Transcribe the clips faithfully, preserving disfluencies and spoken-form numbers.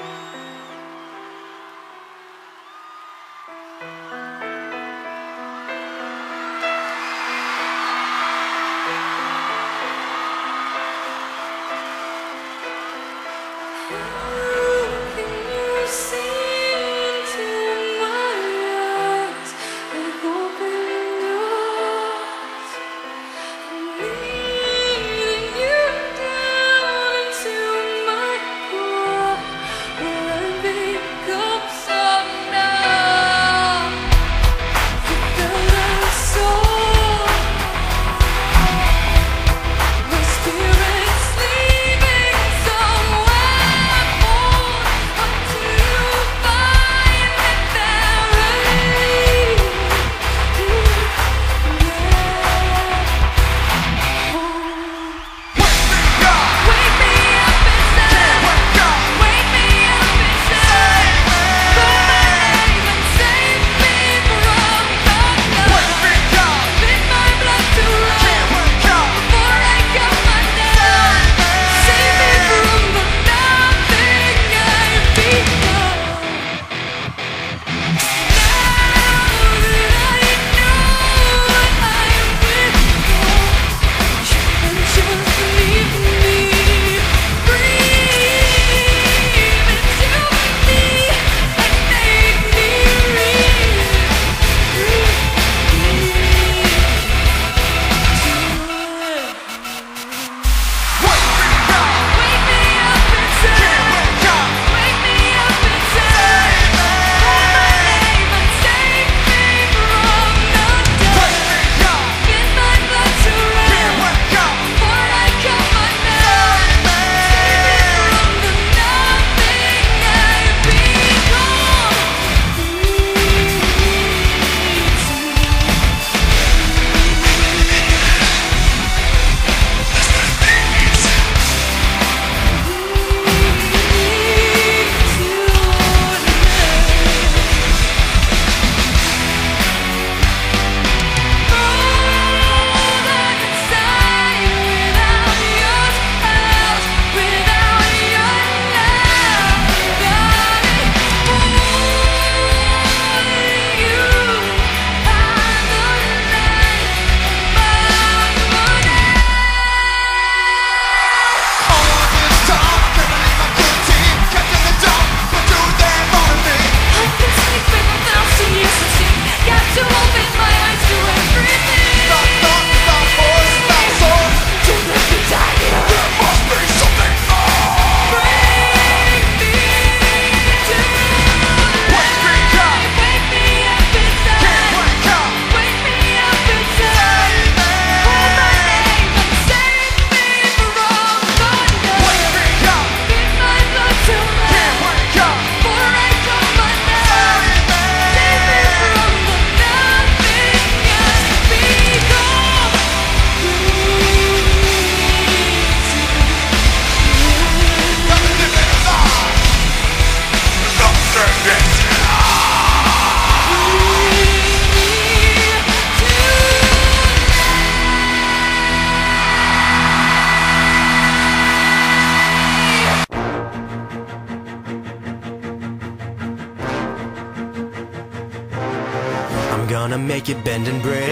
gonna make it bend and break.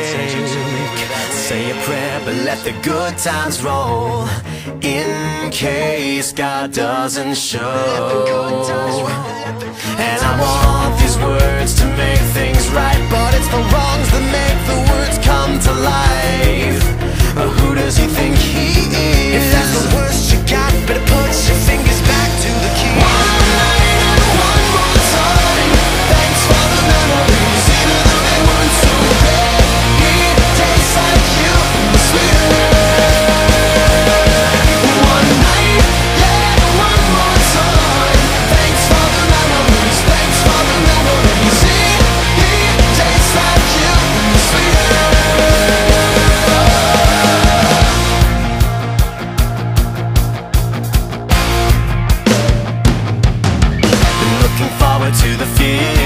Say a prayer, but let the good times roll, in case God doesn't show. And I want these words to make things right, but it's the wrongs that make the words come to life. Who does he think he is? If that's the worst you got, better put your fingers back to the key. One night and one more time, thanks for the memories, even though they weren't so bad. It tastes like you, sweeter. One night and one more time, thanks for the memories, thanks for the memories. It tastes like you, sweeter. To the future.